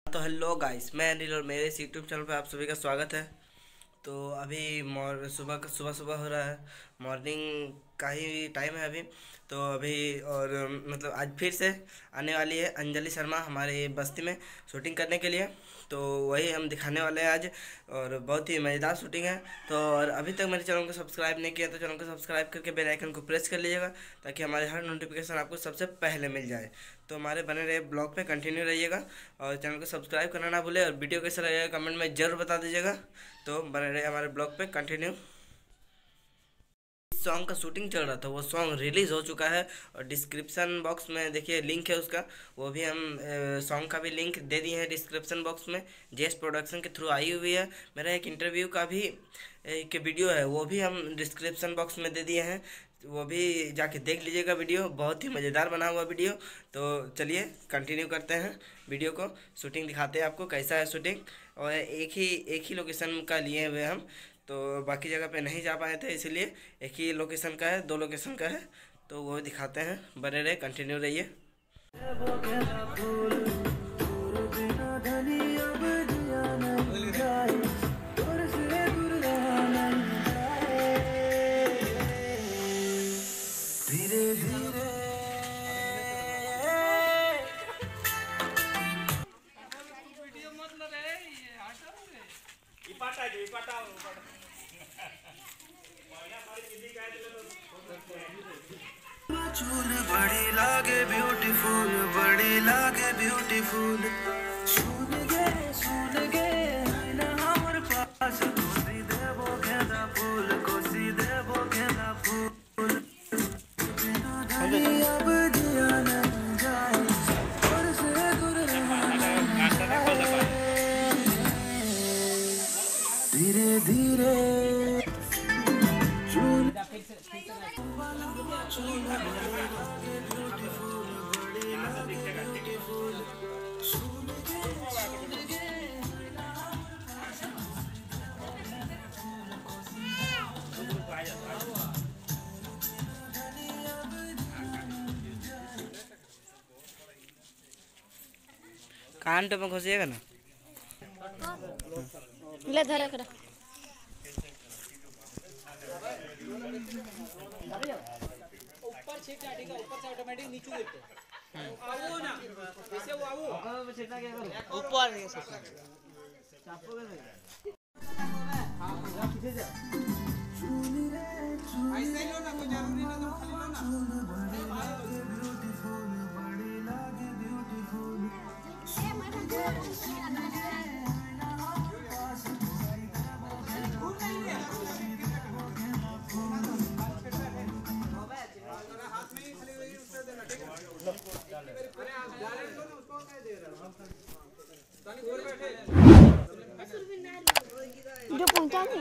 तो hello guys, मैं अनिल और मेरे इस यूट्यूब चैनल पर आप सभी का स्वागत है। तो अभी सुबह हो रहा है, मॉर्निंग का ही टाइम है अभी। तो अभी और मतलब आज फिर से आने वाली है अंजलि शर्मा हमारे बस्ती में शूटिंग करने के लिए। तो वही हम दिखाने वाले हैं आज, और बहुत ही मज़ेदार शूटिंग है। तो और अभी तक मेरे चैनल को सब्सक्राइब नहीं किया तो चैनल को सब्सक्राइब करके बेल आइकन को प्रेस कर लीजिएगा, ताकि हमारे हर नोटिफिकेशन आपको सबसे पहले मिल जाए। तो हमारे बने रहे ब्लॉग पे कंटिन्यू रहिएगा, और चैनल को सब्सक्राइब करना ना भूले, और वीडियो कैसा लगेगा कमेंट में ज़रूर बता दीजिएगा। तो बने रहे हमारे ब्लॉग पे कंटिन्यू। सॉन्ग का शूटिंग चल रहा था, वो सॉन्ग रिलीज़ हो चुका है, और डिस्क्रिप्शन बॉक्स में देखिए लिंक है उसका। वो भी हम सॉन्ग का भी लिंक दे दिए हैं डिस्क्रिप्शन बॉक्स में। जेएस प्रोडक्शन के थ्रू आई हुई है। मेरा एक इंटरव्यू का भी एक वीडियो है, वो भी हम डिस्क्रिप्शन बॉक्स में दे दिए हैं। वो भी जाके देख लीजिएगा, वीडियो बहुत ही मज़ेदार बना हुआ वीडियो। तो चलिए कंटिन्यू करते हैं वीडियो को, शूटिंग दिखाते हैं आपको कैसा है शूटिंग। और एक ही लोकेशन का लिए हुए हम, तो बाकी जगह पे नहीं जा पाए थे, इसलिए एक ही लोकेशन का है, 2 लोकेशन का है। तो वो दिखाते हैं, बने रहे कंटिन्यू रहिए। चूल बड़ी लागे ब्यूटीफुल, बड़ी लागे ब्यूटीफुल। सुन गे ना हमर पास कोसी देबो गेंदा फूल, कोसी देबो गेंदा फूल। अब जिया न जाए और से दूर धीरे धीरे कान पे घुसिएगा ना, ले धरा करा। ऊपर छीटा, ठीक है, ऊपर से ऑटोमेटिक नीचे गिरते आओ ना, ऐसे वो आओ ऊपर छीटा क्या करो, ऊपर ऐसे चापो के हां जा पीछे जा, ऐसे लो ना, कोई जरूरी ना तुम खाली लो ना। जो पहुंचा नहीं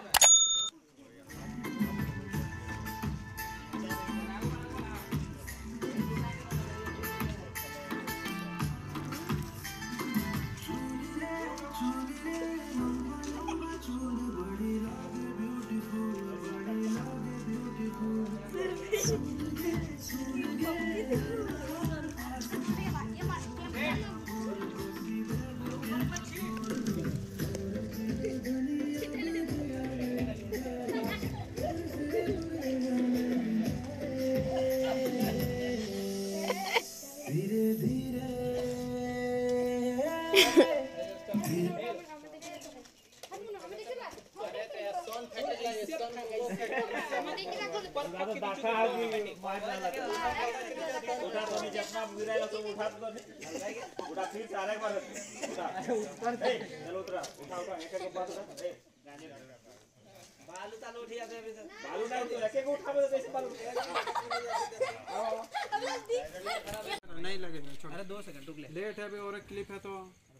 बालू चालू उठी जाते अभी तक, बालू ना तो रखे को उठावे तो कैसे बालू नहीं लगेगा, छोड़। अरे 2 सेकंड रुक ले, लेट है अभी और एक क्लिप है तो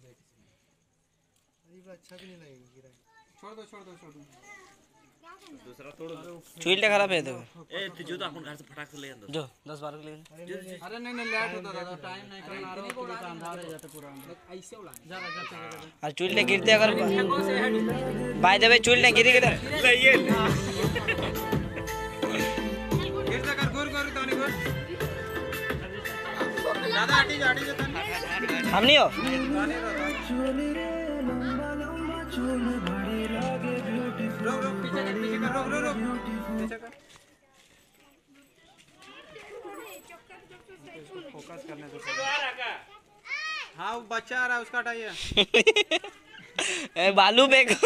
अच्छा भी नहीं लगेगा। छोड़ दो। दूसरा तोड़ दो, चुईलटा खराब है। तो ए तुझे तो अपन घर से फटाक से ले आंदो जो 10-12 के लिए। अरे नहीं लेट होता था, टाइम नहीं करना आ रहा हो, अंधार हो जाता पूरा ऐसे उड़ा जा। और चुईलटा गिरते अगर बाय द वे चुईलटा गिरी गिर ले ये गिर जा कर गोर तो नहीं गोर ज्यादा हटी जा हम नहीं हो। चूल रे लंबा लंबा चूल बड़ी लागे ब्यूटीफुल रोक रोक पीछे कर पीछे कर फोकस करने दो हाँ वो बच्चा आ रहा है उसका हटाइए बालू पे चल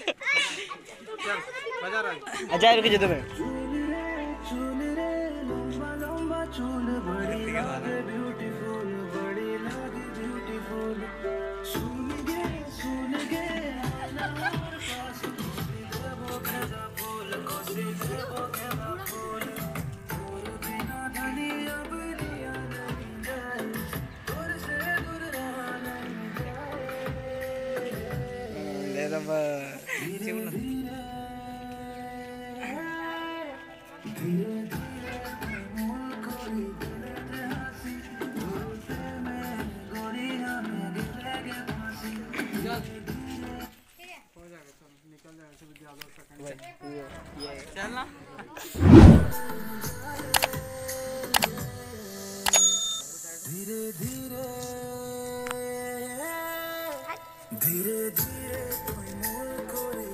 बजा रहा है अच्छा रुक जा तुम्हें चूल रे लंबा लंबा चूल बड़ी लागे ब्यूटीफुल बड़ी लागे ब्यूटीफुल सुन गे आना हमारे पास कोसी देवो गेंदा फूल कोसी देवो गेंदा फूल और बिना धनी अब लिया नहीं जाए दूर से दूर रहा नहीं निकल जाएगा सब ज्यादा सेकंड चलना धीरे धीरे धीरे धीरे कोई मोर कोरी